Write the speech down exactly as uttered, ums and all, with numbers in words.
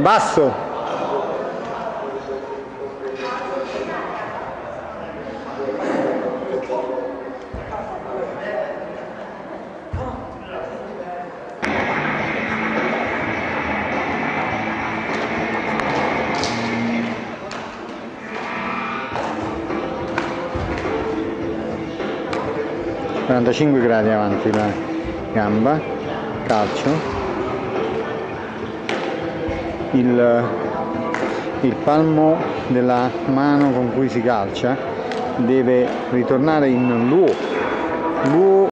Basso. quarantacinque gradi avanti la gamba, calcio, il, il palmo della mano con cui si calcia deve ritornare in luo, luo